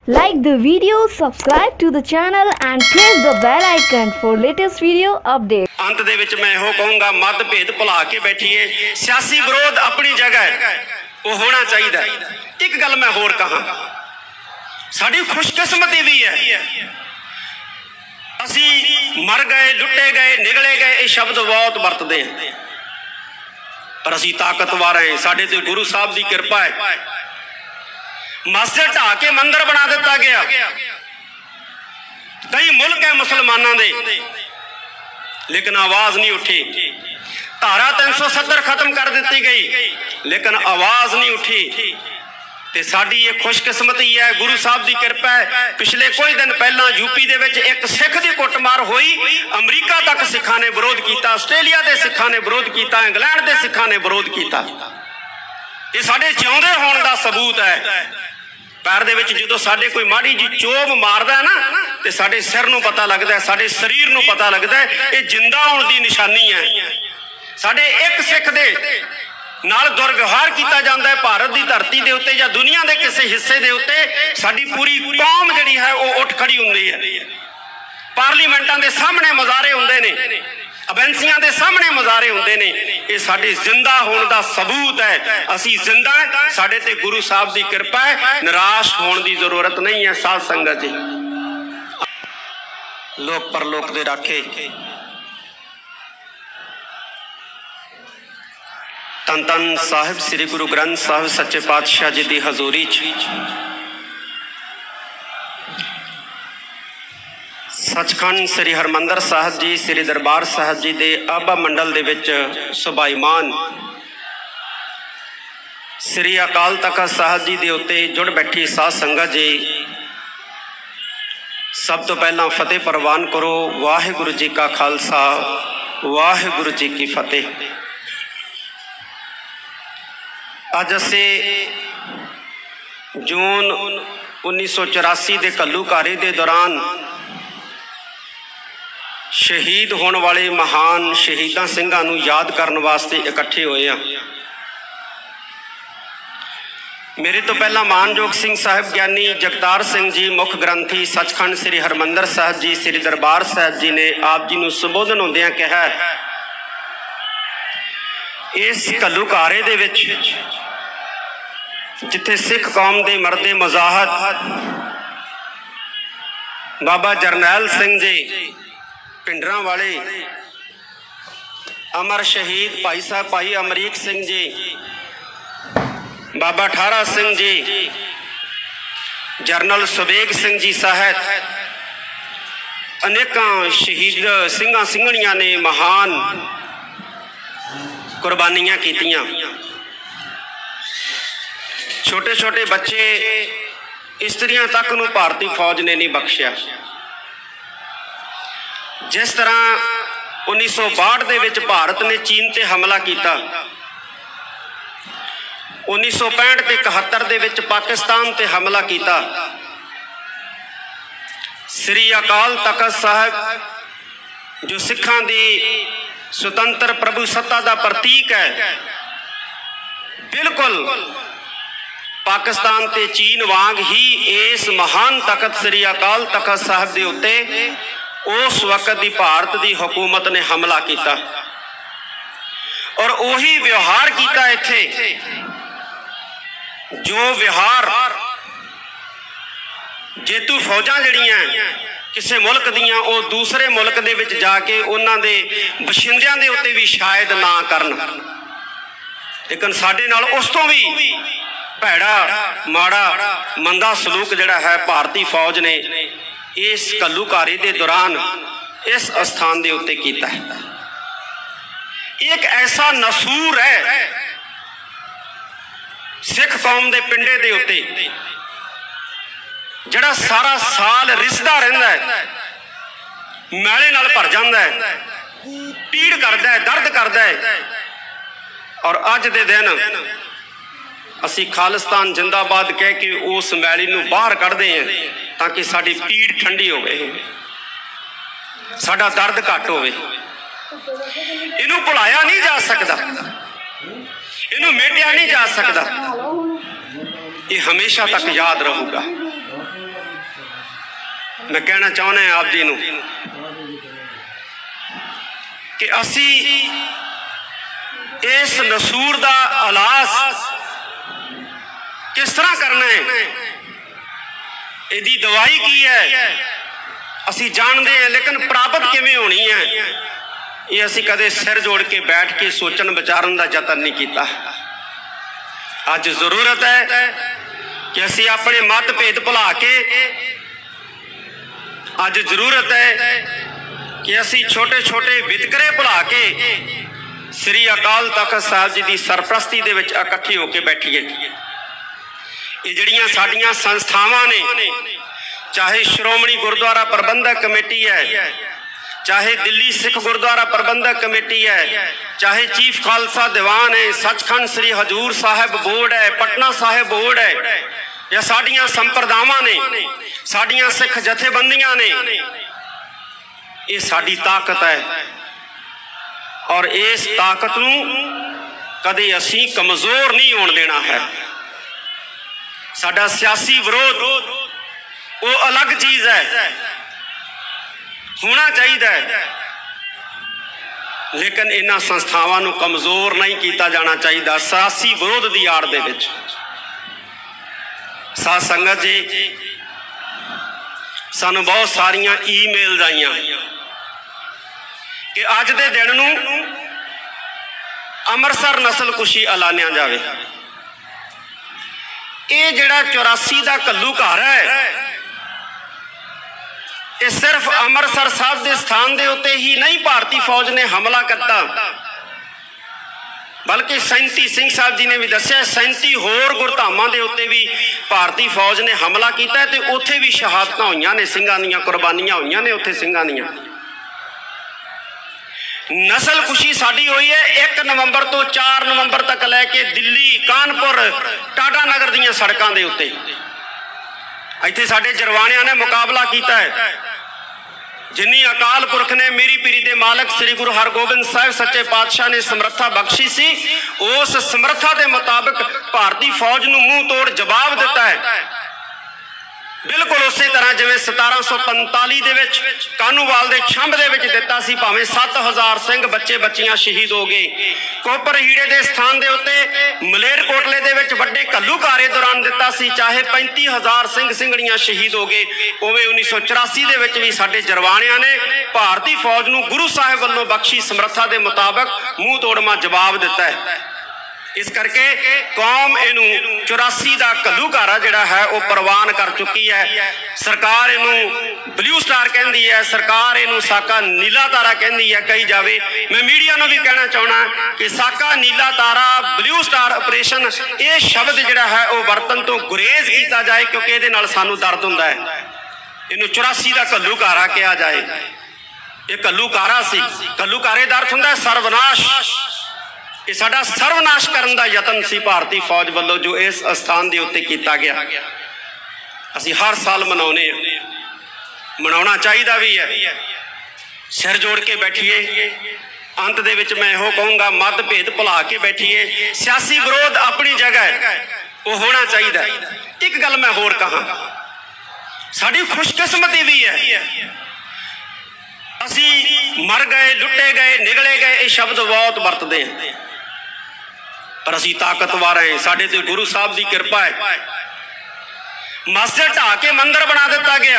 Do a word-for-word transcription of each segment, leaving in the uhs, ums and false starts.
Like the video, subscribe to the channel and press the bell icon for latest video updates. अंत दे विच मैं हो कहूँगा मत भेद भुला के बैठिए। सियासी विरोध अपनी जगह वो होना चाहिए। एक गल मैं होर कहां, साडी खुशकिस्मती भी है असी मर गए, लुटे गए, निगले गए, ये शब्द बहुत वरतते हैं, पर असी ताकतवर हैं। साडे ते गुरु साहब की कृपा है। मस्जिद ढा के मंदिर बना दिता गया। कई मुल्क है मुसलमानों दे, लेकिन आवाज नहीं उठी। धारा तीन सौ सत्तर खत्म कर दी गई, लेकिन आवाज नहीं उठी। ते साडी ये खुशकिस्मती है, गुरु साहब की कृपा है। पिछले कोई दिन पहला यूपी दे विच एक सिख की कुटमार हुई, अमरीका तक सिखां ने विरोध किया, आस्ट्रेलिया के सिखां ने विरोध किया, इंग्लैंड के सिखां ने विरोध किया। ये साडे जिउंदे होण दा सबूत है। पैर दे विच जदों साडे कोई माड़ी जी चोभ मारदा है ना, ते साडे सिर नूं पता लगदा है, साडे शरीर नूं पता लगदा है ये जिंदा होण दी निशानी है। साडे एक सिख दे नाल दुर्व्यवहार किया जाता है भारत की धरती के उत्ते या दुनिया के किसी हिस्से के उत्ते, साडी पूरी कौम जिहड़ी है वो उठ खड़ी हुंदी है। पार्लीमेंटां दे सामने मुजाहरे हुंदे ने, एजेंसियां दे सामने मुजाहरे हुंदे ने। ये साडी जिंदा होने का सबूत है। असी जिंदा है, साडे ते गुरु साहब की कृपा है। निराश होने की जरूरत नहीं है। साध संगत जी, लोक परलोक दे राखे तन तन साहिब श्री गुरु ग्रंथ साहिब सच्चे पातशाह जी की हजूरी च सचखंड श्री हरमंदर साहिब जी श्री दरबार साहिब जी के आबा मंडल दे विच सुभाईमान श्री अकाल तख्त साहिब जी के उत्ते जुड़ बैठी साध संगत जी, सब तो पहला फतेह प्रवान करो। वाहिगुरु जी का खालसा, वाहिगुरु जी की फतेह। अज असे जून उन्नीस सौ चौरासी के घल्लूघारे के दौरान शहीद होने वाले महान शहीदा सिंघां नूं याद करने वास्ते इकट्ठे होए हैं। मेरे तो पहला मानयोग सिंह साहिब ज्ञानी जगतार सिंह जी मुख ग्रंथी सचखंड श्री हरमंदर साहिब जी श्री दरबार साहिब जी ने आप जी नूं संबोधन होंदियां कहा, इस घल्लूघारे दे विच जिथे सिख कौम के मरदे मजाहत बाबा जरनैल सिंह जी पिंडरां वाले, अमर शहीद भाई साहब भाई अमरीक सिंह जी, बाबा ठारा सिंह जी, जरनल सुबेग सिंह जी साहब, अनेकों शहीद सिंघां सिंघणियां ने महान कुर्बानियां कीतियां। छोटे छोटे बच्चे इस्त्रियां तक नूं भारतीय फौज ने नहीं बख्शिया। जिस तरह उन्नीस सौ बाहठ दे विच भारत ने चीन ते हमला किया, उन्नीस सौ पैंठ ते इकहत्तर दे विच पाकिस्तान ते हमला किया। श्री अकाल तख्त साहिब जो सिखां दी स्वतंत्र प्रभु सत्ता का प्रतीक है, बिल्कुल पाकिस्तान ते चीन वांग ही इस महान तख्त श्री अकाल तख्त साहिब के उत्ते उस वक्त की भारत की हुकूमत ने हमला किया और उही व्यवहार किया इत्थे जो व्यवहार जेतू फौजां जिहड़ियां किसी मुल्क दियां वो दूसरे मुल्क दे विच जाके उन्हां दे बशिंदियां दे उत्ते भी शायद ना करन, लेकिन साडे नाल उस तो भी भैड़ा माड़ा मंदा सलूक जिहड़ा है भारतीय फौज ने इस घल्लूघारे के दौरान इस स्थान के उत्ते कीता है। एक ऐसा नसूर है सिख कौम के पिंडे के उत्ते जिहड़ा सारा साल रिसदा रहिंदा है, मैले नाल भर जांदा है, पीड़ करदा है, दर्द करदा है। और अज दे दिन असी खालिस्तान जिंदाबाद कह के उस मैली नूं बाहर कढ़दे हैं ताकि साडी पीड़ ठंडी होवे, साडा दर्द घट होवे। इनू भुलाया नहीं जा सकता, इनू मेटिया नहीं जा सकता, ये हमेशा तक याद रहूगा। मैं कहना चाहना है आप जी नूं कि असी इस नसूर का इलाज किस तरह करना है, इसकी दवाई की है असी जानते हैं, लेकिन प्राप्त किवें होनी है ये असी कदे सिर जोड़ के बैठ के सोचन विचारन का यतन नहीं किया। अज जरूरत है कि असी अपने मतभेद भुला के, अज जरूरत है कि असी छोटे छोटे वितकरे भुला के श्री अकाल तख्त साहिब जी की सरप्रस्ती दे विच इकट्ठे होकर बैठिए। ये जड़ियां साडियां संस्थावां ने, चाहे श्रोमणी गुरुद्वारा प्रबंधक कमेटी है, चाहे दिल्ली सिख गुरुद्वारा प्रबंधक कमेटी है, चाहे चीफ खालसा दीवान है, सचखंड श्री हजूर साहिब बोर्ड है, पटना साहिब बोर्ड है, या साडियां संप्रदावां ने, साडियां सिख जथेबंदियां ने, ये साडी ताकत है। और इस ताकत नूं कदे असी कमजोर नहीं होण देना है। साडा सियासी विरोध वो अलग चीज है, होना चाहिए, लेकिन इन्हां संस्थावां नूं कमजोर नहीं किया जाना चाहिए। सियासी विरोध की आड़ दे विच साध संगत जी सानूं बहुत सारियां ईमेल्स आईयां कि अज दे दिन नूं अमृतसर नस्लकुशी ऐलानिया जाए। ये जिहड़ा चौरासी का घल्लू घर है, ये सिर्फ अमृतसर साहब के स्थान के उत्ते ही नहीं भारतीय फौज ने हमला करता, बल्कि सैंती सिंह साहब जी ने भी दस्सिया सैंती होर गुरधामां दे उत्ते भी भारतीय फौज ने हमला किया, तो उत्थे भी शहादत होईयां ने, सिंघां दीयां कुर्बानियां होईयां ने उत्थे सिंघां दीयां। नस्ल खुशी साड़ी हुई है एक नवंबर तो चार नवंबर तक लैके दिल्ली कानपुर टाटा नगर दीयां सड़कों के उत्ते इत्थे साडे जरवाणियां ने मुकाबला किया है। जिन्नी अकाल पुरख ने मेरी पीरी दे मालक श्री गुरु हरगोबिंद साहिब सच्चे पातशाह ने समर्था बख्शी सी, उस समर्था के मुताबिक भारतीय फौज नूं मूँह तोड़ जवाब दिता है। बिल्कुल उस तरह जिवें सतारा सौ पंताली दे विच कानूवाल के छंभ दे विच दिता सी, भावें सत्त हज़ार सिंह बच्चे बच्चियां शहीद हो गए। कोपर हीड़े के स्थान के उत्ते मलेरकोटले दे विच वड्डे घल्लूघारे दौरान दिता सी, चाहे पैंती हज़ार सिंह सिंघड़ियां शहीद हो गए। उवें उन्नीस सौ चौरासी दे विच भी साडे जरवाणियां ने भारतीय फौज नूं गुरु साहिब वल्लों बख्शी समर्था के मुताबिक मूँह तोड़मा जवाब दिता है। इस करके कौम इनू चौरासी का घल्लूघारा जिहड़ा है वह प्रवान कर चुकी है। सरकार इनू ब्लू स्टार कहती है, सरकार इनू साका नीला तारा कहती है कही जाए। मैं मीडिया नूं भी कहना चाहना कि साका नीला तारा ब्लू स्टार ऑपरेशन ये शब्द जिहड़ा है वह वरतन तो गुरेज किया जाए, क्योंकि ये नाल सानू दर्द हुंदा है। इनू चौरासी का घल्लूघारा कहा जाए। ये घल्लूघारा सी, घल्लूघारे का अर्थ हुंदा है सर्वनाश। ये साडा सर्वनाश करने का यतन सी भारतीय फौज वालों जो इस स्थान के उत्ते किया गया। असी हर साल मनाने मनाना चाहिए भी है। सिर जोड़ के बैठिए। अंत दे विच मैं इहो कहूँगा मतभेद भुला के बैठिए। सियासी विरोध अपनी जगह है, वो होना चाहिए। एक गल मैं होर कहा, साडी खुशकिस्मती भी है असी मर गए, लुटे गए, निगले गए, ये शब्द बहुत वरतते हैं, पर असी ताकतवर हैं। साडे ते गुरु साहब की कृपा है। मस्जिद ढा के मंदिर बना दिता गया।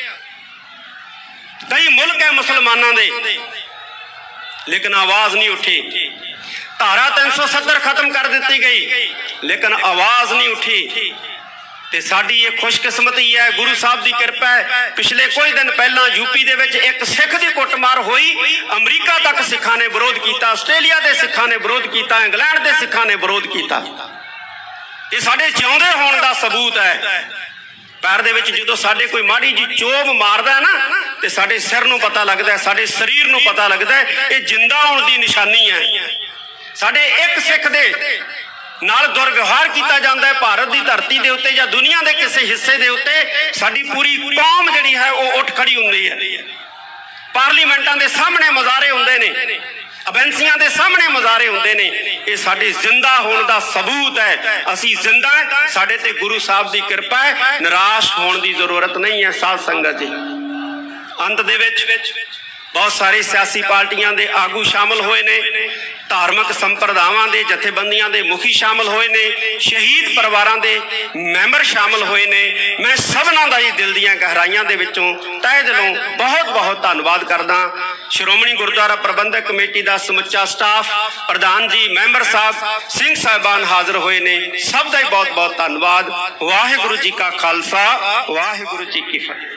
कई मुल्क है मुसलमानों दे, लेकिन आवाज नहीं उठी। धारा तीन सौ सत्तर खत्म कर दी गई, लेकिन आवाज नहीं उठी। ते साडी ये खुशकिस्मती है, गुरु साहब की कृपा है। पिछले कुछ दिन पहला यूपी दे विच एक सिख की कुटमार हुई, अमरीका तक सिखां ने विरोध किया, आस्ट्रेलिया के सिखां ने विरोध किया, इंग्लैंड के सिखां ने विरोध किया। ये साडे जिउंदे होण दा सबूत है। पैर दे विच जदों साडे कोई माड़ी जी चोभ मारदा है ना, ते साडे सिर नूं पता लगदा है, साडे शरीर नूं पता लगदा है ये जिंदा होण दी निशानी है। साडे एक सिख दे नाल दुर्व्यवहार किया जाता है भारत की धरती के उत्ते या दुनिया के किसी हिस्से के उत्ते, साडी पूरी कौम जिहड़ी है वो उठ खड़ी हुंदी है। पार्लीमेंटां दे सामने मुजाहरे हुंदे ने, ਅਬੈਂਸੀਆਂ ਦੇ ਸਾਹਮਣੇ ਮੁਜ਼ਾਹਰੇ ਹੁੰਦੇ ਨੇ, ਇਹ ਸਾਡੇ ਜ਼ਿੰਦਾ ਹੋਣ ਦਾ ਸਬੂਤ ਹੈ। ਅਸੀਂ ਜ਼ਿੰਦਾ ਹੈ, ਸਾਡੇ ਤੇ ਗੁਰੂ ਸਾਹਿਬ ਦੀ ਕਿਰਪਾ ਹੈ, ਨਿਰਾਸ਼ ਹੋਣ ਦੀ ਜ਼ਰੂਰਤ ਨਹੀਂ ਹੈ। ਸਾਧ ਸੰਗਤ ਜੀ, ਅੰਤ ਦੇ ਵਿੱਚ ਬਹੁਤ ਸਾਰੇ ਸਿਆਸੀ ਪਾਰਟੀਆਂ ਦੇ ਆਗੂ ਸ਼ਾਮਲ ਹੋਏ ਨੇ, ਧਾਰਮਿਕ ਸੰਪਰਦਾਵਾਂ ਦੇ ਜਥੇਬੰਦੀਆਂ ਦੇ ਮੁਖੀ ਸ਼ਾਮਲ ਹੋਏ ਨੇ, ਸ਼ਹੀਦ ਪਰਿਵਾਰਾਂ ਦੇ ਮੈਂਬਰ ਸ਼ਾਮਲ ਹੋਏ ਨੇ। ਮੈਂ ਸਭਨਾਂ ਦਾ ਹੀ ਦਿਲ ਦੀਆਂ ਗਹਿਰਾਈਆਂ ਦੇ ਵਿੱਚੋਂ ਤਹਿ ਦਿਲੋਂ ਬਹੁਤ ਬਹੁਤ ਧੰਨਵਾਦ ਕਰਦਾ। ਸ਼੍ਰੋਮਣੀ ਗੁਰਦੁਆਰਾ ਪ੍ਰਬੰਧਕ ਕਮੇਟੀ ਦਾ ਸਮੁੱਚਾ ਸਟਾਫ, ਪ੍ਰਧਾਨ ਜੀ, ਮੈਂਬਰ ਸਾਹਿਬ, ਸਿੰਘ ਸਾਹਿਬਾਨ ਹਾਜ਼ਰ ਹੋਏ ਨੇ, ਸਭ ਦਾ ਹੀ ਬਹੁਤ ਬਹੁਤ ਧੰਨਵਾਦ। ਵਾਹਿਗੁਰੂ ਜੀ ਕਾ ਖਾਲਸਾ, ਵਾਹਿਗੁਰੂ ਜੀ ਕੀ ਫਤਿਹ।